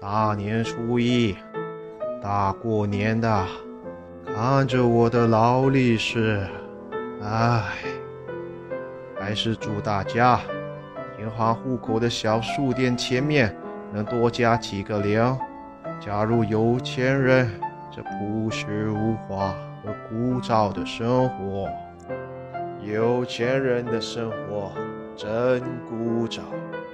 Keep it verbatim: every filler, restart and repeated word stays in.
大年初一，大过年的，看着我的劳力士，唉，还是祝大家银行户口的小数点前面能多加几个零，加入有钱人这朴实无华和枯燥的生活。有钱人的生活真枯燥，